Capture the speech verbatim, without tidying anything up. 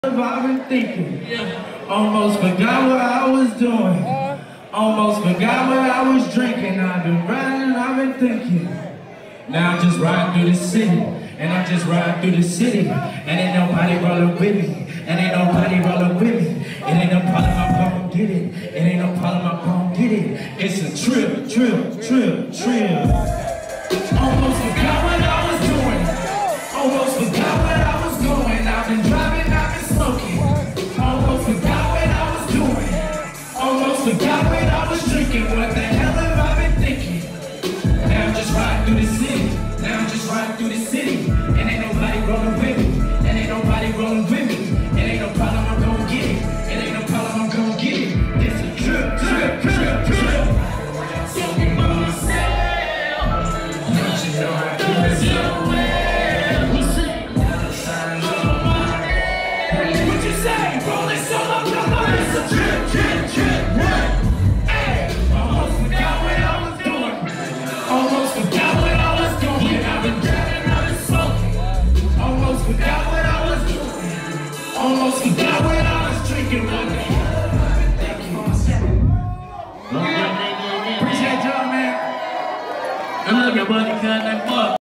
I've been thinking, yeah. Almost forgot what I was doing. Almost forgot what I was drinking. I've been riding, I've been thinking. Now I'm just riding through the city, and I'm just riding through the city, and ain't nobody rolling with me, and ain't nobody rolling with me. It ain't no problem, I'm gon' get it. It ain't no problem, I'm gon' get it. It's a trip, trip, trip, trip. Almost forgot what I was doing. Almost forgot what I was doing. I've been driving, I've been smoking. Almost forgot what I was doing. Almost forgot what I was drinking. What the hell have I been thinking? Now I'm just riding through the city. Now I'm just riding through the city. And ain't nobody rolling with me. And ain't nobody rolling with me. It ain't no problem, I'm gon' get it. It ain't no problem, I'm gon' get it. It's a trip, trip, trip, trip. Talking about myself. Don't you know I do this so well? What you say? Rolling solo, come on. It's a trip, trip, trip, what? Hey, almost forgot what I was doing. Almost forgot what I was doing. I've been driving, I've been smoking. Almost forgot what I was doing. Almost forgot what I was drinking. What the hell have I been thinking? Appreciate y'all, man. I love your buddy, cut that fuck.